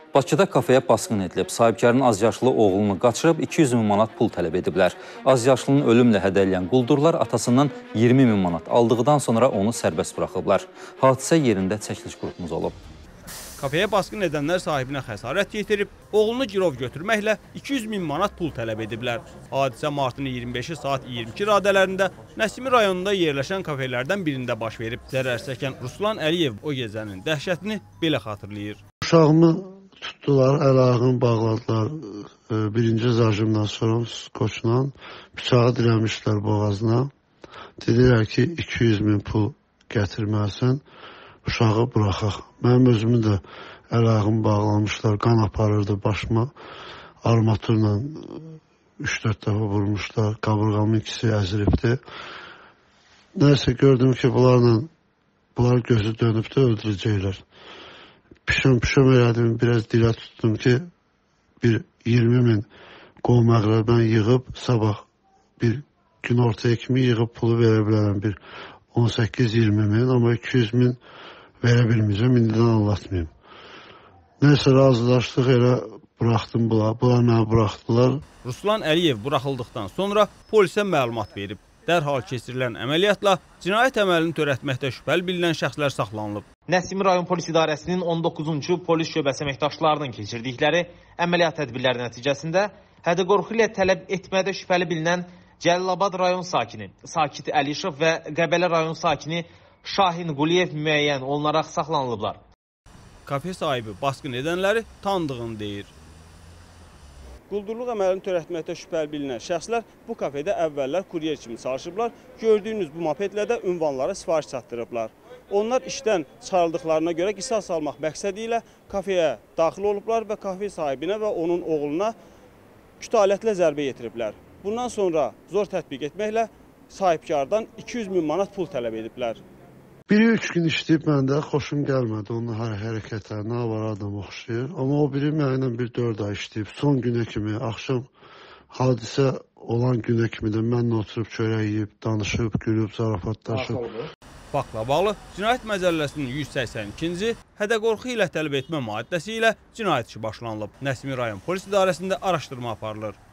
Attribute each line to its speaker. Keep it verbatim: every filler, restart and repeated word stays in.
Speaker 1: Bakıda kafeyə basqın edilib. Sahibkarın azyaşlı oğlunu qaçırıb iki yüz min manat pul tələb ediblər. Azyaşlının ölümlə hədələyən quldurlar atasından iyirmi min manat aldıqdan sonra onu sərbəst buraxıblar. Hadisə yerində çəkiliş qrupumuz olub.
Speaker 2: Kafeyə basqın edənlər sahibinə xəsarət yetirib, oğlunu girov götürməklə iki yüz min manat pul tələb ediblər. Hadisə martın iyirmi beşi saat iyirmi iki radələrində Nəsimi rayonunda yerləşən kafelərdən birində baş verib. Zərər çəkən Ruslan Əliyev o gecənin dəhşətini belə xatırlayır.
Speaker 3: Uşağımı tutdular, əl-ayağını bağladılar. Birinci zajımdan sonra skoçla bıçağı dirəmişlər boğazına. Dedilər ki, iki yüz min pul gətirməlisən, uşağı buraxaq. Mənim özümü də əl-ayağımı bağlamışlar, qan aparırdı başıma. Armaturla üç dörd dəfə vurmuşlar, qaburğamın ikisi əziribdi. Nəysə gördüm ki, bunlarla, bunlar gözü dönüb də öldürəcəklər. Pişəm-pişəm elədim, biraz dilə tutdum ki, bir iyirmi min qovma əqrəbdən yığıb, sabah bir gün ortaya kimi yığıb pulu verə bilərəm, bir on səkkiz iyirmi min, amma iki yüz min verə bilməyəcəm, indidən anlatmayayım. Nəysə razılaşdıq, elə buraxdım bunlar, bunlar mənə buraxdılar.
Speaker 2: Ruslan Əliyev buraxıldıqdan sonra polisə məlumat verib. Dərhal keçirilən əməliyyatla cinayət əməlini törətməkdə şübhəli bilinən şəxslər saxlanılıb.
Speaker 4: Nəsimi rayon polis idarəsinin on doqquzuncu polis şöbəsi əməkdaşlarının keçirdikləri əməliyyat tədbirləri nəticəsində hədə-qorxu ilə tələb etmədə şübhəli bilinən Cəlilabad rayon sakini Sakit Əlişov və Qəbələ rayon sakini Şahin Quliyev müəyyən olunaraq saxlanılıblar.
Speaker 2: Kafe sahibi basqın edənləri tanıdığını deyir. Quldurluq əməlini törətməkdə şübhəli bilinən şəxslər bu kafedə əvvəllər kuryer kimi çalışıblar. Gördüyünüz bu mopedlə də ünvanlara sifariş çatdırıblar. Onlar işdən çıxarıldıqlarına görə qisas almaq məqsədi ilə kafeyə daxil olublar və kafe sahibinə və onun oğluna küt alətlə zərbə yetiriblər. Bundan sonra zor tətbiq etməklə sahibkardan iki yüz min manat pul tələb ediblər.
Speaker 3: Biri üç gün işləyib məndə, xoşum gəlmədi, onun hərəkətlərinə var adam oxşayır. Amma o biri mənimlə bir dörd ay işləyib. Son günə kimi, axşam hadisə olan günə kimi də mənlə oturub çörək yeyib, danışıb, gülüb, zarafatlaşıb.
Speaker 2: Faktla bağlı Cinayət Məcəlləsinin yüz səksən ikinci hədə-qorxu ilə tələb etmə maddəsi ilə cinayət işi başlanılıb. Nəsimi rayon polis idarəsində araşdırma aparılır.